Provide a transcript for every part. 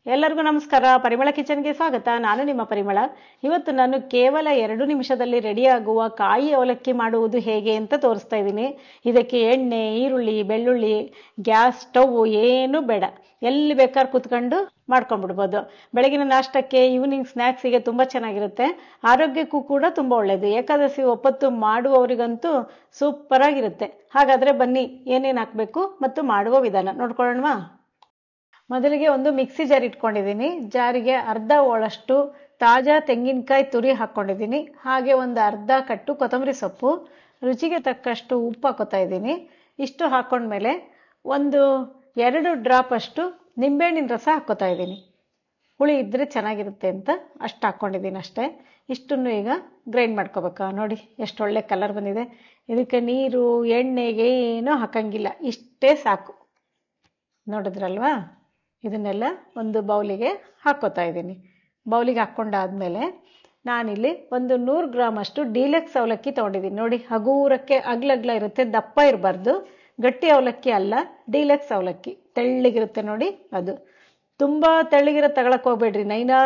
ಎಲ್ಲರಿಗೂ ನಮಸ್ಕಾರ. ಪರಿಮಳ ಕಿಚನ್ಗೆ ಸ್ವಾಗತ. ನಾನು ನಿಮ್ಮ ಪರಿಮಳ. ಇವತ್ತು ನಾನು ಕೇವಲ 2 ನಿಮಿಷದಲ್ಲಿ ರೆಡಿಯಾಗುವ ಕಾಯಿ ಅವಲಕ್ಕಿ ಮಾಡುವುದು ಹೇಗೆ ಅಂತ ತೋರಿಸ್ತಾ ಇದ್ದೀನಿ. ಇದಕ್ಕೆ ಎಣ್ಣೆ, ಈರುಳ್ಳಿ, ಬೆಳ್ಳುಳ್ಳಿ, ಗ್ಯಾಸ್ ಸ್ಟವ್ ಏನೂ ಬೇಡ. ಎಲ್ಲಿ ಬೇಕಾದ್ರೆ ಕೂತ್ಕೊಂಡು ಮಾಡ್ಕೊಂಡ್ಬಿಡ್ಬೋದು. ಬೆಳಗಿನ ನಾಷ್ಟಕ್ಕೆ, ಈವ್ನಿಂಗ್ ಸ್ನ್ಯಾಕ್ಸಿಗೆ ತುಂಬ ಚೆನ್ನಾಗಿರುತ್ತೆ. ಆರೋಗ್ಯಕ್ಕೂ ಕೂಡ ತುಂಬ ಒಳ್ಳೆಯದು. ಏಕಾದಶಿ ಒಪ್ಪತ್ತು ಮಾಡುವವರಿಗಂತೂ ಸೂಪರ್ ಆಗಿರುತ್ತೆ. ಹಾಗಾದರೆ ಬನ್ನಿ, ಏನೇನು ಹಾಕಬೇಕು ಮತ್ತು ಮಾಡುವ ವಿಧಾನ ನೋಡ್ಕೊಳ್ಳೋಣವಾ. ಮೊದಲಿಗೆ ಒಂದು ಮಿಕ್ಸಿ ಜಾರ್ ಇಟ್ಕೊಂಡಿದ್ದೀನಿ. ಜಾರಿಗೆ ಅರ್ಧ ಹೋಳಷ್ಟು ತಾಜಾ ತೆಂಗಿನಕಾಯಿ ತುರಿ ಹಾಕ್ಕೊಂಡಿದ್ದೀನಿ. ಹಾಗೆ ಒಂದು ಅರ್ಧ ಕಟ್ಟು ಕೊತ್ತಂಬರಿ ಸೊಪ್ಪು, ರುಚಿಗೆ ತಕ್ಕಷ್ಟು ಉಪ್ಪು ಹಾಕೋತಾ ಇದ್ದೀನಿ. ಇಷ್ಟು ಹಾಕ್ಕೊಂಡ್ಮೇಲೆ ಒಂದು 2 ಡ್ರಾಪ್ ಅಷ್ಟು ನಿಂಬೆಹಣ್ಣಿನ ರಸ ಹಾಕ್ಕೋತಾ ಇದ್ದೀನಿ. ಹುಳಿ ಇದ್ದರೆ ಚೆನ್ನಾಗಿರುತ್ತೆ ಅಂತ ಅಷ್ಟು ಹಾಕ್ಕೊಂಡಿದ್ದೀನಿ ಅಷ್ಟೇ. ಇಷ್ಟನ್ನು ಈಗ ಗ್ರೈಂಡ್ ಮಾಡ್ಕೋಬೇಕಾ. ನೋಡಿ ಎಷ್ಟು ಒಳ್ಳೆ ಕಲರ್ ಬಂದಿದೆ. ಇದಕ್ಕೆ ನೀರು, ಎಣ್ಣೆ ಏನೂ ಹಾಕಂಗಿಲ್ಲ, ಇಷ್ಟೇ ಸಾಕು. ನೋಡಿದ್ರಲ್ವಾ. ಇದನ್ನೆಲ್ಲ ಒಂದು ಬೌಲಿಗೆ ಹಾಕ್ಕೋತಾ ಇದ್ದೀನಿ. ಬೌಲಿಗೆ ಹಾಕ್ಕೊಂಡಾದ್ಮೇಲೆ ನಾನಿಲ್ಲಿ ಒಂದು 100 ಗ್ರಾಮ್ ಅಷ್ಟು ಡೀಲಕ್ಸ್ ಅವಲಕ್ಕಿ ತೊಗೊಂಡಿದ್ದೀನಿ. ನೋಡಿ, ಹಗೂರಕ್ಕೆ ಅಗ್ಲಗ್ಲ ಇರುತ್ತೆ, ದಪ್ಪ ಇರಬಾರ್ದು. ಗಟ್ಟಿ ಅವಲಕ್ಕಿ ಅಲ್ಲ, ಡೀಲಕ್ಸ್ ಅವಲಕ್ಕಿ ತೆಳ್ಳಗಿರುತ್ತೆ ನೋಡಿ ಅದು. ತುಂಬ ತೆಳ್ಳಗಿರೋ ತಗೊಳಕ್ಕೆ ಹೋಗ್ಬೇಡ್ರಿ.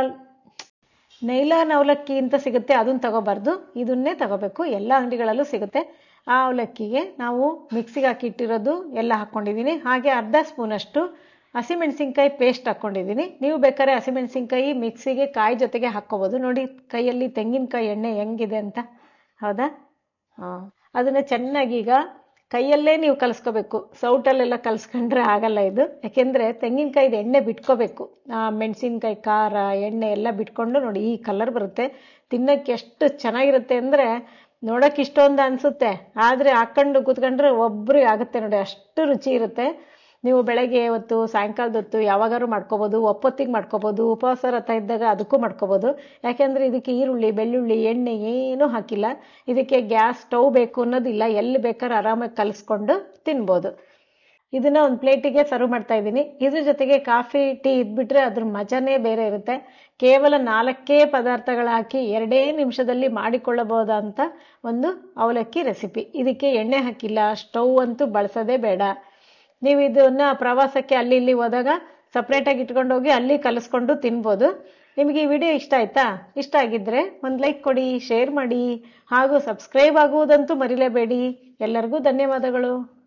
ನೈಲಾನ್ ಅವಲಕ್ಕಿ ಅಂತ ಸಿಗುತ್ತೆ, ಅದನ್ನು ತಗೋಬಾರ್ದು. ಇದನ್ನೇ ತಗೋಬೇಕು. ಎಲ್ಲ ಅಂಗಡಿಗಳಲ್ಲೂ ಸಿಗುತ್ತೆ. ಆ ಅವಲಕ್ಕಿಗೆ ನಾವು ಮಿಕ್ಸಿಗೆ ಹಾಕಿಟ್ಟಿರೋದು ಎಲ್ಲ ಹಾಕ್ಕೊಂಡಿದ್ದೀನಿ. ಹಾಗೆ ಅರ್ಧ ಸ್ಪೂನಷ್ಟು ಹಸಿಮೆಣಸಿನ್ಕಾಯಿ ಪೇಸ್ಟ್ ಹಾಕ್ಕೊಂಡಿದ್ದೀನಿ. ನೀವು ಬೇಕಾದ್ರೆ ಹಸಿಮೆಣಸಿನ್ಕಾಯಿ ಮಿಕ್ಸಿಗೆ ಕಾಯಿ ಜೊತೆಗೆ ಹಾಕ್ಕೋಬೋದು. ನೋಡಿ ಕೈಯಲ್ಲಿ ತೆಂಗಿನಕಾಯಿ ಎಣ್ಣೆ ಹೆಂಗಿದೆ ಅಂತ. ಹೌದಾ? ಅದನ್ನು ಚೆನ್ನಾಗಿ ಈಗ ಕೈಯಲ್ಲೇ ನೀವು ಕಲಿಸ್ಕೋಬೇಕು. ಸೌಟಲ್ಲೆಲ್ಲ ಕಲಿಸ್ಕೊಂಡ್ರೆ ಆಗಲ್ಲ ಇದು. ಯಾಕೆಂದರೆ ತೆಂಗಿನಕಾಯಿದು ಎಣ್ಣೆ ಬಿಟ್ಕೋಬೇಕು. ಮೆಣಸಿನ್ಕಾಯಿ ಖಾರ, ಎಣ್ಣೆ ಎಲ್ಲ ಬಿಟ್ಕೊಂಡು ನೋಡಿ ಈ ಕಲರ್ ಬರುತ್ತೆ. ತಿನ್ನೋಕ್ಕೆ ಎಷ್ಟು ಚೆನ್ನಾಗಿರುತ್ತೆ ಅಂದರೆ ನೋಡೋಕೆ ಇಷ್ಟೊಂದು ಅನಿಸುತ್ತೆ, ಆದರೆ ಹಾಕ್ಕೊಂಡು ಕೂತ್ಕೊಂಡ್ರೆ ಒಬ್ಬರಿಗೆ ಆಗುತ್ತೆ ನೋಡಿ, ಅಷ್ಟು ರುಚಿ ಇರುತ್ತೆ. ನೀವು ಬೆಳಗ್ಗೆ ಹೊತ್ತು, ಸಾಯಂಕಾಲದ ಹೊತ್ತು ಯಾವಾಗಾದ್ರೂ ಮಾಡ್ಕೋಬೋದು. ಒಪ್ಪೊತ್ತಿಗೆ ಮಾಡ್ಕೋಬೋದು. ಉಪವಾಸ ವ್ರತ ಇದ್ದಾಗ ಅದಕ್ಕೂ ಮಾಡ್ಕೋಬೋದು. ಯಾಕೆಂದರೆ ಇದಕ್ಕೆ ಈರುಳ್ಳಿ, ಬೆಳ್ಳುಳ್ಳಿ, ಎಣ್ಣೆ ಏನೂ ಹಾಕಿಲ್ಲ. ಇದಕ್ಕೆ ಗ್ಯಾಸ್ ಸ್ಟವ್ ಬೇಕು ಅನ್ನೋದಿಲ್ಲ. ಎಲ್ಲಿ ಬೇಕಾದ್ರೆ ಆರಾಮಾಗಿ ಕಲಿಸ್ಕೊಂಡು ತಿನ್ಬೋದು. ಇದನ್ನು ಒಂದು ಪ್ಲೇಟಿಗೆ ಸರ್ವ್ ಮಾಡ್ತಾ ಇದ್ದೀನಿ. ಇದ್ರ ಜೊತೆಗೆ ಕಾಫಿ, ಟೀ ಇದ್ಬಿಟ್ರೆ ಅದ್ರ ಮಜಾನೇ ಬೇರೆ ಇರುತ್ತೆ. ಕೇವಲ 4 ಪದಾರ್ಥಗಳು ಹಾಕಿ 2 ನಿಮಿಷದಲ್ಲಿ ಮಾಡಿಕೊಳ್ಳಬಹುದಂತ ಒಂದು ಅವಲಕ್ಕಿ ರೆಸಿಪಿ. ಇದಕ್ಕೆ ಎಣ್ಣೆ ಹಾಕಿಲ್ಲ, ಸ್ಟವ್ ಅಂತೂ ಬಳಸೋದೇ ಬೇಡ. ನೀವು ಇದನ್ನು ಪ್ರವಾಸಕ್ಕೆ ಅಲ್ಲಿ ಇಲ್ಲಿ ಹೋದಾಗ ಸಪ್ರೇಟಾಗಿ ಇಟ್ಕೊಂಡು ಹೋಗಿ ಅಲ್ಲಿ ಕಲಿಸ್ಕೊಂಡು ತಿನ್ಬೋದು. ನಿಮಗೆ ಈ ವಿಡಿಯೋ ಇಷ್ಟ ಆಯ್ತಾ? ಇಷ್ಟ ಆಗಿದ್ದರೆ ಒಂದು ಲೈಕ್ ಕೊಡಿ, ಶೇರ್ ಮಾಡಿ, ಹಾಗೂ ಸಬ್ಸ್ಕ್ರೈಬ್ ಆಗುವುದಂತೂ ಮರಿಲೇಬೇಡಿ. ಎಲ್ಲರಿಗೂ ಧನ್ಯವಾದಗಳು.